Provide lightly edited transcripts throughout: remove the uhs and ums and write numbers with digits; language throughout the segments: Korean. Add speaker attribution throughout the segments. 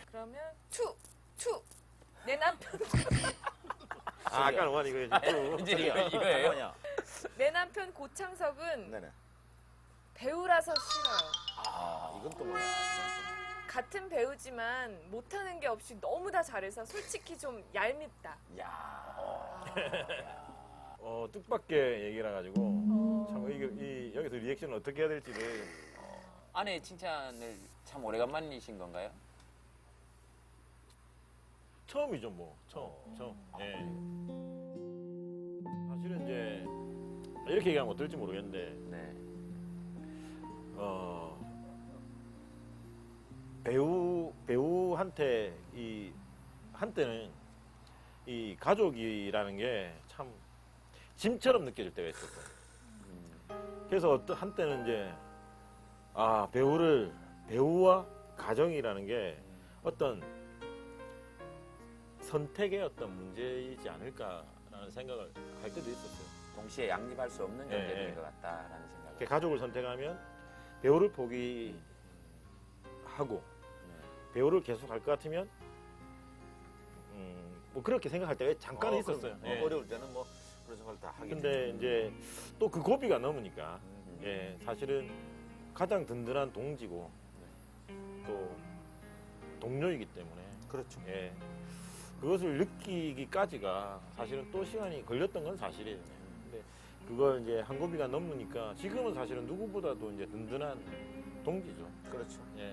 Speaker 1: 그러면 내 남편
Speaker 2: 아까는 원 이거
Speaker 3: 이제 이거예요.
Speaker 1: 내 남편 고창석은
Speaker 4: 네네.
Speaker 1: 배우라서 싫어요.
Speaker 4: 이건 또 뭐야?
Speaker 1: 같은 배우지만 못하는 게 없이 너무 다 잘해서 솔직히 좀 얄밉다.
Speaker 2: 뜻밖의 얘기라 가지고 참 여기서 리액션을 어떻게 해야 될지를
Speaker 3: 아내 칭찬을 참 오래간만이신 건가요?
Speaker 2: 처음이죠 뭐 처음. 예. 사실은 이제 이렇게 얘기하면 어떨지 모르겠는데
Speaker 3: 네.
Speaker 2: 배우한테 한때는 이 가족이라는 게 참 짐처럼 느껴질 때가 있었어요. 그래서 한때는 이제 배우와 가정이라는 게 어떤 선택의 어떤 문제이지 않을까라는 생각을 할 때도 있었어요.
Speaker 3: 동시에 양립할 수 없는 존재들인 것 같다라는 생각을.
Speaker 2: 가족을 선택하면 배우를 포기하고 배우를 계속 할 것 같으면 뭐 그렇게 생각할 때가 잠깐 있었어요. 예.
Speaker 4: 어려울 때는 뭐 그런 생각을 다 하게
Speaker 2: 근데 이제 또 그 고비가 넘으니까 사실은 가장 든든한 동지고 또 동료이기 때문에
Speaker 4: 그렇죠.
Speaker 2: 그것을 느끼기까지가 사실은 또 시간이 걸렸던 건 사실이에요. 근데 그걸 이제 한 고비가 넘으니까 지금은 사실은 누구보다도 이제 든든한 동지죠.
Speaker 4: 그렇죠.
Speaker 2: 예.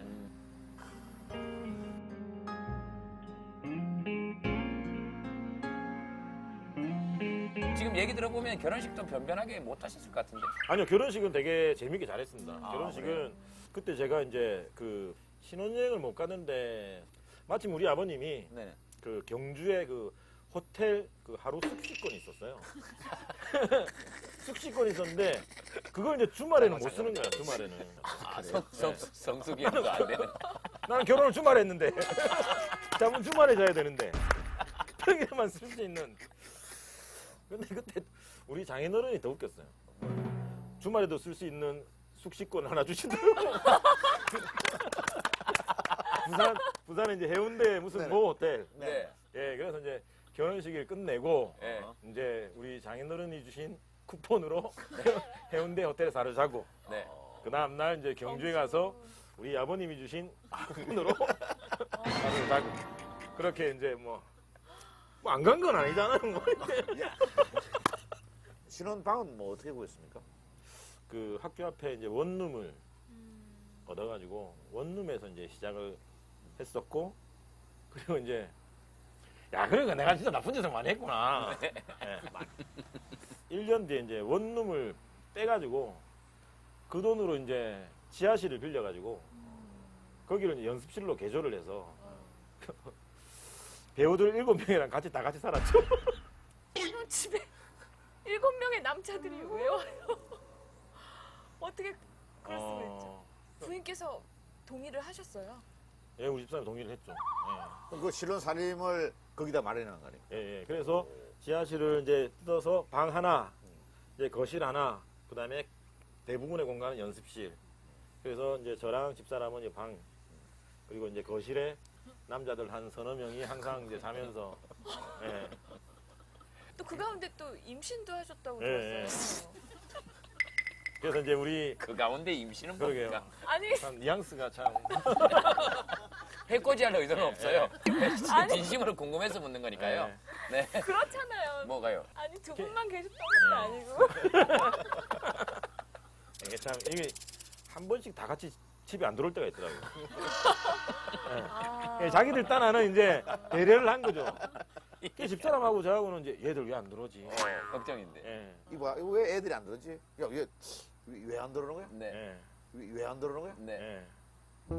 Speaker 3: 지금 얘기 들어보면 결혼식도 변변하게 못 하셨을 것 같은데.
Speaker 2: 아니요, 결혼식은 되게 재밌게 잘했습니다. 결혼식은
Speaker 3: 그래요?
Speaker 2: 그때 제가 이제 그 신혼여행을 못 가는데 마침 우리 아버님이
Speaker 3: 네.
Speaker 2: 그 경주에 그 호텔 그 하루 숙식권이 있었어요. 숙식권이 있었는데 그걸 이제 주말에는 못 쓰는 거야. 주말에는.
Speaker 3: 성수기도 안 되는.
Speaker 2: 나는 결혼을 주말에 했는데 잠은 주말에 자야 되는데 평일에만 쓸 수 있는. 근데 그때 우리 장인어른이 더 웃겼어요. 주말에도 쓸 수 있는 숙식권 하나 주시더라고요. 부산에 이제 해운대 무슨 모 호텔.
Speaker 3: 네.
Speaker 2: 예, 그래서 이제 결혼식을 끝내고
Speaker 3: 네.
Speaker 2: 이제 우리 장인어른이 주신 쿠폰으로 해운대 호텔에서 하루 자고
Speaker 3: 네.
Speaker 2: 그 다음 날 이제 경주에 가서 우리 아버님이 주신 쿠폰으로 하루 자고 그렇게 이제 뭐 안 간 건 아니잖아요. 뭐.
Speaker 4: 신혼방은 뭐 어떻게 구했습니까?
Speaker 2: 그 학교 앞에 이제 원룸을 얻어가지고 원룸에서 이제 시작을 했었고 그리고 이제 그러니까 내가 진짜 나쁜 짓을 많이 했구나. 1년 뒤에 이제 원룸을 떼가지고 그 돈으로 이제 지하실을 빌려가지고 거기를 이제 연습실로 개조를 해서 배우들 7명이랑 다 같이 살았죠.
Speaker 1: 집에 7명의 남자들이 왜 와요? 어떻게 그럴 수가 있죠? 부인께서 동의를 하셨어요?
Speaker 2: 예, 우리 집사람이 동의를 했죠.
Speaker 4: 그럼 그 신혼 살림을 거기다 마련한 거 아니에요?
Speaker 2: 예. 그래서 지하실을 이제 뜯어서 방 하나, 이제 거실 하나, 그 다음에 대부분의 공간은 연습실. 그래서 이제 저랑 집사람은 이제 방, 그리고 이제 거실에 남자들 한 서너 명이 항상 이제 자면서, 예.
Speaker 1: 또 그 가운데 또 임신도 하셨다고
Speaker 2: 예,
Speaker 1: 들었어요.
Speaker 2: 그래서 이제 우리,
Speaker 3: 그 가운데 임신은
Speaker 2: 그러게요.
Speaker 3: 뭡니까?
Speaker 1: 아니,
Speaker 2: 참 뉘앙스가 참.
Speaker 3: 해코지 할 의도는 없어요. 진심으로 궁금해서 묻는 거니까요. 네.
Speaker 1: 그렇잖아요.
Speaker 3: 뭐가요?
Speaker 1: 아니, 두 분만 계셨던 것도 아니고.
Speaker 2: 이게 참, 이게 한 번씩 다 같이 집에 안 들어올 때가 있더라고요. 예, 자기들 딴하는 이제 배려를 한 거죠. 그 집사람하고 저하고는 이제 얘들 왜 안 들어오지?
Speaker 3: 걱정인데.
Speaker 2: 예.
Speaker 4: 이거 왜 애들이 안 들었지? 야, 왜 안 들어오는 거야?
Speaker 3: 네.
Speaker 2: 예.
Speaker 4: 왜 안 들어오는 거야?
Speaker 3: 네.
Speaker 2: 예.
Speaker 4: 뭐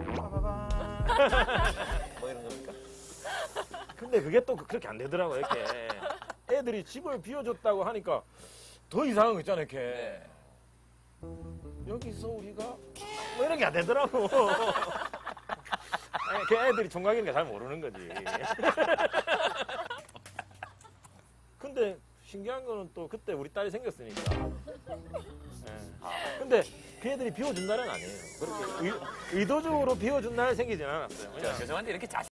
Speaker 4: 이런 겁니까?
Speaker 2: 근데 그게 또 그렇게 안 되더라고요, 이렇게. 애들이 집을 비워줬다고 하니까 더 이상한 거 있잖아요, 이렇게.
Speaker 3: 네.
Speaker 2: 여기서 우리가 뭐 이런 게 안 되더라고. 아니, 그 애들이 총각이니까 잘 모르는 거지. 근데 신기한 거는 또 그때 우리 딸이 생겼으니까. 예. 근데 그 애들이 비워준 날은 아니에요. 그렇게 의도적으로 비워준 날 생기진 않았어요. 그냥
Speaker 3: 죄송한데 이렇게 자세